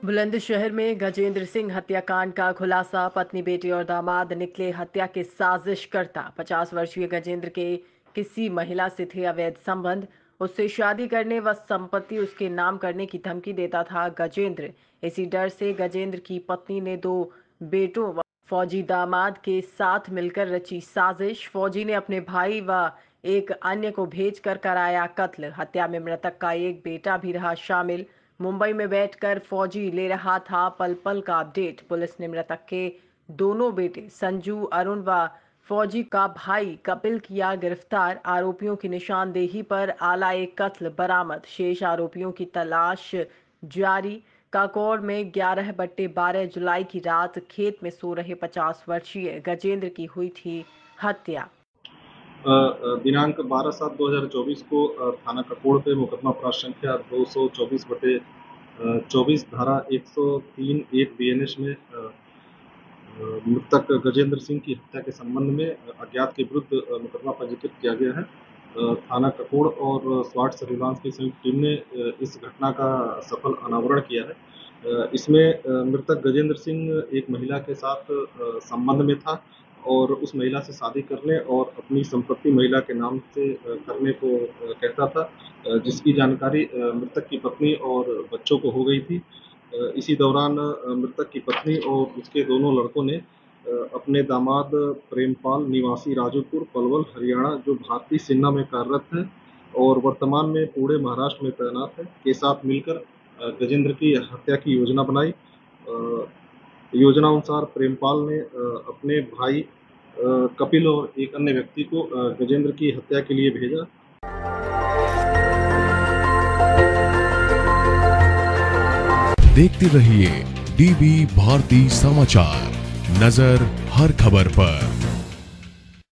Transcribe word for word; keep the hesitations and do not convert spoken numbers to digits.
बुलंदशहर में गजेंद्र सिंह हत्याकांड का खुलासा। पत्नी, बेटी और दामाद निकले हत्या के साजिशकर्ता। पचास वर्षीय गजेंद्र के किसी महिला से थे अवैध संबंध। उससे शादी करने व संपत्ति उसके नाम करने की धमकी देता था गजेंद्र। इसी डर से गजेंद्र की पत्नी ने दो बेटों व फौजी दामाद के साथ मिलकर रची साजिश। फौजी ने अपने भाई व एक अन्य को भेजकर कराया कत्ल। हत्या में मृतक का एक बेटा भी रहा शामिल। मुंबई में बैठकर फौजी ले रहा था पल पल का अपडेट। पुलिस ने मृतक के दोनों बेटे संजू, अरुण व फौजी का भाई कपिल किया गिरफ्तार। आरोपियों की निशानदेही पर आला एक कत्ल बरामद। शेष आरोपियों की तलाश जारी। काकोड़ में ग्यारह बट्टे बारह जुलाई की रात खेत में सो रहे पचास वर्षीय गजेंद्र की हुई थी हत्या। दिनांक बारह सात दो हज़ार चौबीस को थाना ककोड़ पे मुकदमा अपराध संख्या दो सौ चौबीस बटे चौबीस धारा एक सौ तीन एक बीएनएस में मृतक गजेंद्र सिंह की हत्या के संबंध में अज्ञात के विरुद्ध मुकदमा पंजीकृत किया गया है। थाना ककोड़ और स्वाट सर्विलांस की संयुक्त टीम ने इस घटना का सफल अनावरण किया है। इसमें मृतक गजेंद्र सिंह एक महिला के साथ संबंध में था और उस महिला से शादी करने और अपनी संपत्ति महिला के नाम से करने को कहता था, जिसकी जानकारी मृतक की पत्नी और बच्चों को हो गई थी। इसी दौरान मृतक की पत्नी और उसके दोनों लड़कों ने अपने दामाद प्रेमपाल निवासी राजूपुर पलवल हरियाणा, जो भारतीय सेना में कार्यरत है और वर्तमान में पूरे महाराष्ट्र में तैनात है, के साथ मिलकर गजेंद्र की हत्या की योजना बनाई। योजना अनुसार प्रेमपाल ने अपने भाई कपिल और एक अन्य व्यक्ति को गजेंद्र की हत्या के लिए भेजा। देखते रहिए डीबी भारती समाचार, नजर हर खबर पर।